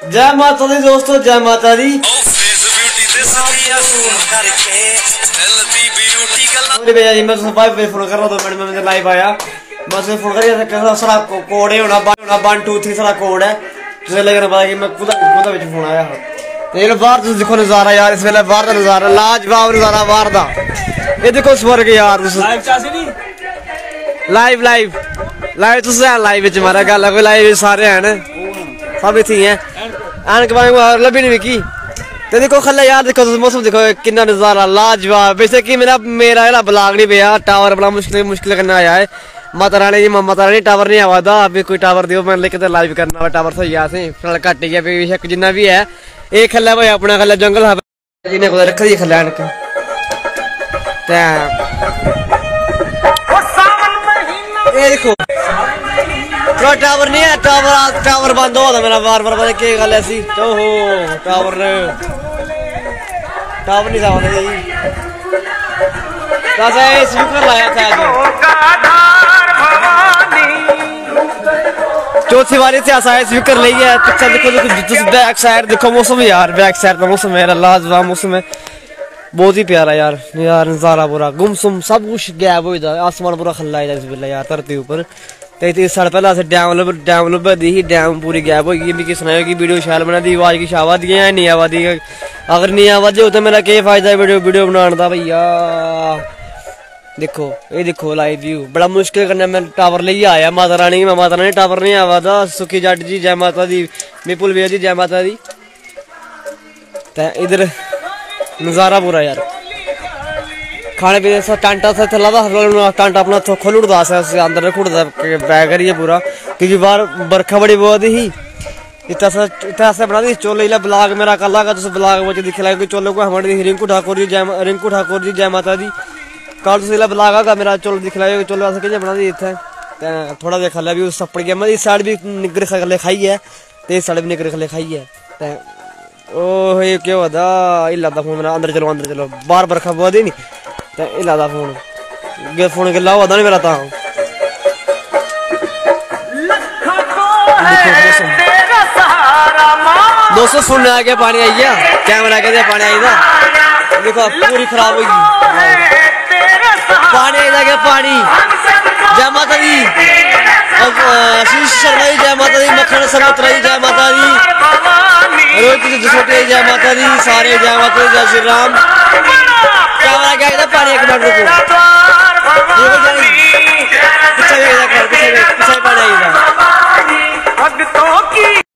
जय माता दी दोस्तों, जय माता दी। मैं फोन कर रहा था, मैंने लाइव आया, मैं फोन कर सारा कोड है 1 2 3 सारा कोड है, तुझे लगना पता कि मैं कुदा फोन आया। ये बाहर तुम देखो नजारा यार, इस वेले बाहर का नजारा लाजवाब नजारा बाहर दा। ये देखो स्वर्ग यार, लाइव लाइव लाइव तुस लाइव विच मारा गल कोई लाइव सारे हैं सब इत्थे हैं एनक लभी नहीं मिकी। तो देखो खल्ले यार, देखो मौसम देखो कितना नजारा लाजवाब। वैसे कि मेरा जेह्ड़ा ब्लॉग नहीं पेआ, टावर बड़ा मुश्किल करना आया है। माता रानी टावर नहीं आवा दा, अभी कोई टावर दियो मैं लेके लाइव करना टावर थ्होई जा असें, फिलहाल घट्ट ही है बेशक जिन्ना भी है। ये खल्ले भाई अपना खल्ले जंगल है जिन्हें कुदै रखी दी खल्ले एनक ये देखो थोड़ा टावर नहीं है, टावर बंद हो मेरा बार बार पता क्या गल ऐसी। ओहो टावर नहीं था स्पीकर लाया था चौथी बारी से ऐसा स्पीकर ली है। पिक्चर देखो बैक साइड देखो मौसम यार, बैक साइड का मौसम है लाजवाब मौसम है, बहुत ही प्यारा यार नजारा पूरा गुमसुम सब कुछ गैब हो जाता, आसमान पूरा खल्ला है इस बेल्ले यार धरती ऊपर। तो साल पहले डैम लब्भा दी ही, डैम पूरी गैब हो गई। मिगी सनाओ कि वीडियो शैल बना दी, आवाज की आवा दी है नहीं आवा दी, अगर नहीं आवा दी तो मेरा क्या फायदा वीडियो बनाने का भैया। देखो ये देखो लाइव व्यू बड़ा मुश्किल करना, मैं टावर लेइयै आया माता रानी टावर नहीं आवा दा। सुखी जट जी जय माता दी, विपुल भैया जी जय माता दी। इधर नजारा पूरा यार, खाने पीने से टांटा से थला टांटा अपना खोल उड़दा अंदर रख उड़दा बैग करिए पूरा, क्योंकि बाहर बरखा बड़ी बहुत ही। इतना बना दी चोले ब्लॉग मेरा कल आगा, तुम ब्लॉग में दिक्खी लैगे चोले को हमारी रिंकू ठाकुर जी जय माता दी। कल तुम ब्लॉग आगा मेरा चोल दिक्खी लैगे, चोले अस कि'यां बना दी इत्थै थोड़ा देख खल्ले भी सप्पड़ गया, इस साइड भी निग्गर खल्ले खाई है तो इस साइड भी निग्गर खल्ले खाई है। ओह ये क्या होदा हिला दा फोन मेरा, अंदर चलो बाहर बरखा बहुत ही नहीं तो हिला दा फोन गिला होदा नहीं मेरा। दोस्तों सुनने आ गया पानी आई गया, कैमरा के पानी आई था देखो पूरी खराब हो गई, पानी आई गया पानी। जय माता दी, आशीष शर्मा जी जय माता दी, मक्खन सरोत्रा जी जय माता दी, रोहित जसोटे जय माता दी, सारे जय माता दी, जय श्री राम। कैमरा क्या पानी एक मिनट रुको, पीछे पानी आई।